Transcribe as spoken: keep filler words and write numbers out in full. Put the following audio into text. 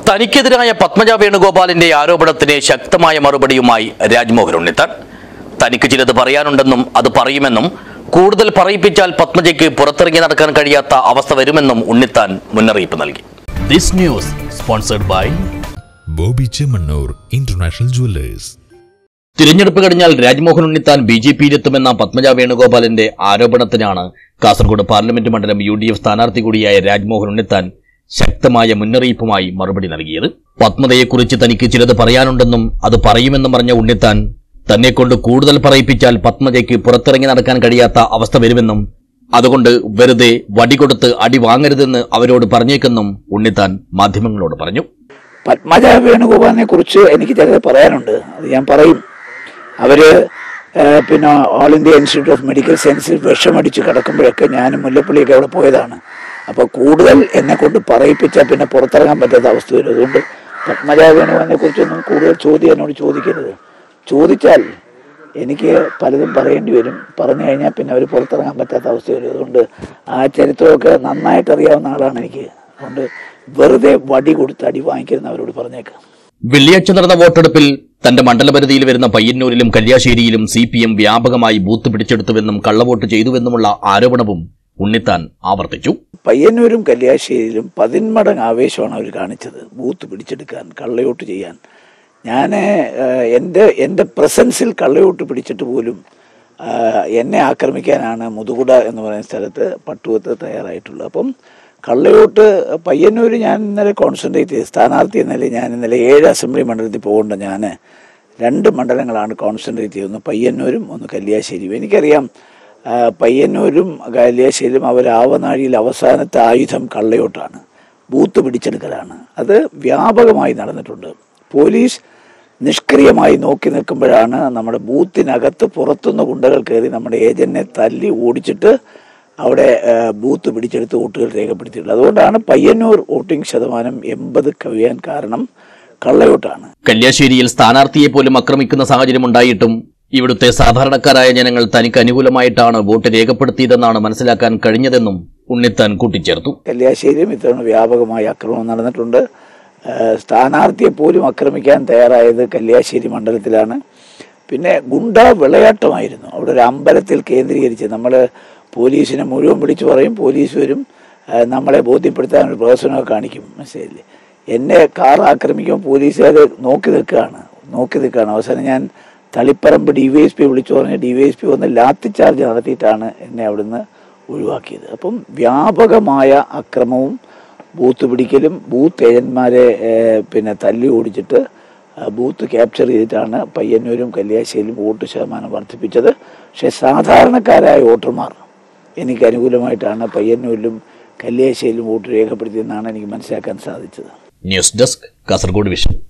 തനിക്കെതിരായ പത്മജ വേണുഗോപാലിന്റെ ആരോപണത്തിന് ശക്തമായ മറുപടിയുമായി രാജ്മോഹൻ ഉണ്ണിത്താൻ. തനിക്ക് ചിലത് പറയാനുണ്ടെന്നും അത് പറയുമെന്നും കൂടുതൽ പറയിപ്പിച്ചാൽ പത്മജയ്ക്ക് പുറത്തിറങ്ങി നടക്കാൻ കഴിയാത്ത അവസ്ഥ വരുമെന്നും ഉണ്ണിത്താൻ മുന്നറിയിപ്പ് നൽകി. This news sponsored by Bobby Chemmanur international jewellers. തിരഞ്ഞെടുപ്പ് കഴിഞ്ഞാൽ രാജ്മോഹൻ ഉണ്ണിത്താൻ ബി ജെ പിയിലെത്തുമെന്ന പത്മജ വേണുഗോപാലിന്റെ ആരോപണത്തിനാണ് കാസർഗോഡ് പാർലമെന്റ് മണ്ഡലം യു ഡി എഫ് സ്ഥാനാർത്ഥി കൂടിയായ രാജ്മോഹൻ ഉണ്ണിത്താൻ ശക്തമായ മുന്നറിയിപ്പുമായി മറുപടി നൽകിയത്. പത്മജയെക്കുറിച്ച് തനിക്ക് ചിലത് പറയാനുണ്ടെന്നും അത് പറയുമെന്നും പറഞ്ഞ ഉണ്ണിത്താൻ തന്നെക്കൊണ്ട് കൂടുതൽ പറയിപ്പിച്ചാൽ പത്മജയ്ക്ക് പുറത്തിറങ്ങി നടക്കാൻ കഴിയാത്ത അവസ്ഥ വരുമെന്നും അതുകൊണ്ട് വെറുതെ വടികൊടുത്ത് അടി വാങ്ങരുതെന്ന് അവരോട് പറഞ്ഞേക്കെന്നും ഉണ്ണിത്താൻ മാധ്യമങ്ങളോട് പറഞ്ഞു. പത്മജ വേണുഗോപാലിനെ കുറിച്ച് എനിക്ക് ചിലത് പറയാനുണ്ട്, അത് ഞാൻ പറയും. അവര് പിന്നെ all India institute of medical സയൻസിൽ വിഷമടിച്ച് കിടക്കുമ്പോഴൊക്കെ ഞാനും മുല്ലപ്പള്ളിയൊക്കെ അവിടെ പോയതാണ്. അപ്പോൾ കൂടുതൽ എന്നെ കൊണ്ട് പറയിപ്പിച്ചാൽ പിന്നെ പുറത്തിറങ്ങാൻ പറ്റാത്ത അവസ്ഥ വരും. അതുകൊണ്ട് പത്മജ വേണുഗോപാലിനെ കുറിച്ചൊന്നും കൂടുതൽ ചോദ്യം എന്നോട് ചോദിക്കരുത്. ചോദിച്ചാൽ എനിക്ക് പലതും പറയേണ്ടി വരും. പറഞ്ഞു കഴിഞ്ഞാൽ പിന്നെ അവർ പുറത്തിറങ്ങാൻ പറ്റാത്ത അവസ്ഥ വരും. അതുകൊണ്ട് ആ ചരിത്രമൊക്കെ നന്നായിട്ട് അറിയാവുന്ന ആളാണ് എനിക്ക്. അതുകൊണ്ട് വെറുതെ വടി കൊടുത്ത് അടി വാങ്ങിക്കരുതെന്ന് അവരോട് പറഞ്ഞേക്കാം. വെള്ളിയാഴ്ച നടന്ന വോട്ടെടുപ്പിൽ തന്റെ മണ്ഡലപരിധിയിൽ വരുന്ന പയ്യന്നൂരിലും കല്യാശ്ശേരിയിലും സി പി എം വ്യാപകമായി ബൂത്ത് പിടിച്ചെടുത്തുവെന്നും കള്ളവോട്ട് ചെയ്തുവെന്നുമുള്ള ആരോപണവും ഉണ്ണിത്താൻ ആവർത്തിച്ചു. പയ്യന്നൂരും കല്യാശ്ശേരിയിലും പതിന്മടങ്ങ് ആവേശമാണ് അവർ കാണിച്ചത് ബൂത്ത് പിടിച്ചെടുക്കാൻ, കള്ളവോട്ട് ചെയ്യാൻ. ഞാൻ എൻ്റെ എൻ്റെ പ്രസൻസിൽ കള്ളവോട്ട് പിടിച്ചിട്ട് പോലും എന്നെ ആക്രമിക്കാനാണ് മുതുകുട എന്ന് പറയുന്ന സ്ഥലത്ത് പട്ടുവത്ത് തയ്യാറായിട്ടുള്ളത്. അപ്പം കള്ളവോട്ട് പയ്യന്നൂർ ഞാൻ ഇന്നലെ കോൺസെൻട്രേറ്റ് ചെയ്ത് സ്ഥാനാർത്ഥി എന്നല്ലേ ഞാൻ ഇന്നലെ ഏഴ് അസംബ്ലി മണ്ഡലത്തിൽ പോകേണ്ട ഞാൻ രണ്ട് മണ്ഡലങ്ങളാണ് കോൺസെൻട്രേറ്റ് ചെയ്തത്, ഒന്ന് പയ്യന്നൂരും ഒന്ന് കല്യാശ്ശേരിയും. എനിക്കറിയാം പയ്യന്നൂരും കല്യാശ്ശേരിയും അവർ ആവനാഴിയിൽ അവസാനത്തെ ആയുധം കള്ളവോട്ടാണ്, ബൂത്ത് പിടിച്ചെടുക്കലാണ്. അത് വ്യാപകമായി നടന്നിട്ടുണ്ട്. പോലീസ് നിഷ്ക്രിയമായി നോക്കി നിൽക്കുമ്പോഴാണ് നമ്മുടെ ബൂത്തിനകത്ത് പുറത്തുനിന്ന് ഗുണ്ടകൾ കയറി നമ്മുടെ ഏജന്റിനെ തല്ലി ഓടിച്ചിട്ട് അവിടെ ബൂത്ത് പിടിച്ചെടുത്ത് വോട്ടുകൾ രേഖപ്പെടുത്തിയിട്ടുള്ളത്. അതുകൊണ്ടാണ് പയ്യന്നൂർ വോട്ടിംഗ് ശതമാനം എൺപത് കവിയാൻ കാരണം കള്ളവോട്ടാണ്. കല്യാശ്ശേരിയിൽ സ്ഥാനാർത്ഥിയെ പോലും ആക്രമിക്കുന്ന സാഹചര്യം ഉണ്ടായിട്ടും ഇവിടുത്തെ സാധാരണക്കാരായ ജനങ്ങൾ തനിക്ക് അനുകൂലമായിട്ടാണ് വോട്ട് രേഖപ്പെടുത്തിയതെന്നാണ് മനസ്സിലാക്കാൻ കഴിഞ്ഞതെന്നും ഉണ്ണിത്താൻ കൂട്ടിച്ചേർത്തു. കല്യാശ്ശേരിയും ഇത്തവണ വ്യാപകമായ ആക്രമണം നടന്നിട്ടുണ്ട്. സ്ഥാനാർത്ഥിയെ പോലും ആക്രമിക്കാൻ തയ്യാറായത് കല്യാശ്ശേരി മണ്ഡലത്തിലാണ്. പിന്നെ ഗുണ്ട വിളയാട്ടമായിരുന്നു. അവിടെ ഒരു അമ്പലത്തിൽ കേന്ദ്രീകരിച്ച് നമ്മൾ പോലീസിനെ മുഴുവൻ പിടിച്ചു പറയും, പോലീസ് വരും, നമ്മളെ ബോധ്യപ്പെടുത്താൻ ഒരു പ്രവർത്തനമൊക്കെ കാണിക്കും. മനസ്സിലായില്ലേ? എന്നെ കാർ ആക്രമിക്കുമ്പോൾ പോലീസുകാർ നോക്കി നിൽക്കുകയാണ് നോക്കി നിൽക്കുകയാണ് അവസാനം ഞാൻ Taliparamba D Y S P വിളിച്ചു പറഞ്ഞ് ഡി വൈ എസ് പി വന്ന് ലാത്തി ചാർജ് നടത്തിയിട്ടാണ് എന്നെ അവിടുന്ന് ഒഴിവാക്കിയത്. അപ്പം വ്യാപകമായ അക്രമവും ബൂത്ത് പിടിക്കലും ബൂത്ത് ഏജന്റ്മാരെ പിന്നെ തല്ലി ഓടിച്ചിട്ട് ബൂത്ത് ക്യാപ്ചർ ചെയ്തിട്ടാണ് പയ്യന്നൂരും കല്യാശ്ശേരിയിലും വോട്ട് ശതമാനം വർദ്ധിപ്പിച്ചത്. പക്ഷേ സാധാരണക്കാരായ വോട്ടർമാർ എനിക്ക് അനുകൂലമായിട്ടാണ് പയ്യന്നൂരിലും കല്യാശ്ശേരിയിലും വോട്ട് രേഖപ്പെടുത്തിയെന്നാണ് എനിക്ക് മനസ്സിലാക്കാൻ സാധിച്ചത്. News desk Kasaragod vision.